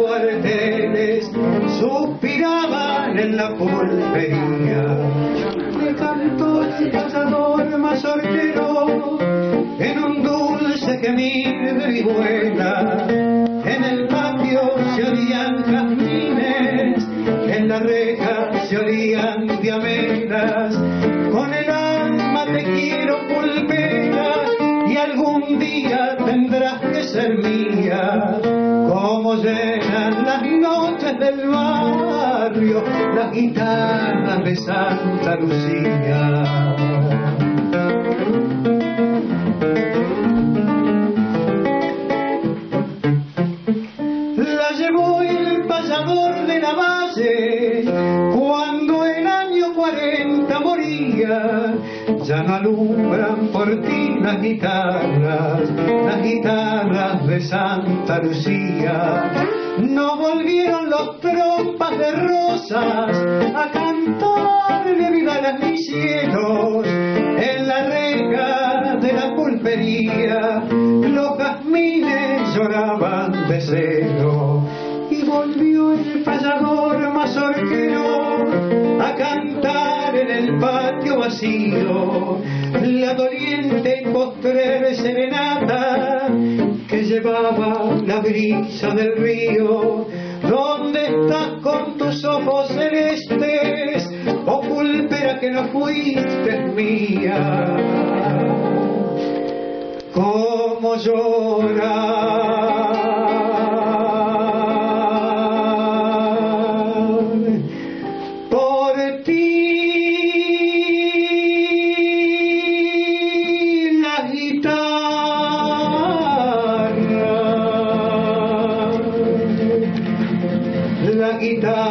cuarteles suspiraban en la pulpería. Me cantó el cazador mazorquero en un dulce gemir de vihuela. En el patio se oían jazmines, en la reja se oían diamelas. Con el alma te quiero, pulpera, y algún día tendrás que ser mía. Como llenan las noches del barrio las guitarras de Santa Lucía. La llevó el payador de la Valle cuando el año 40 moría. Ya no alumbran por ti las guitarras de Santa Lucía. No volvieron los trompas de rosas a cantarle viva las mis cielos. En la reja de la pulpería los jazmines lloraban de celo. Y volvió el payador mazorquero a cantar en el patio vacío la doliente y postrera serenata que llevaba la brisa del río. ¿Dónde estás con tus ojos celestes, oh pulpera que no fuiste mía? ¿Cómo llorar por ti la guitarra? La guitarra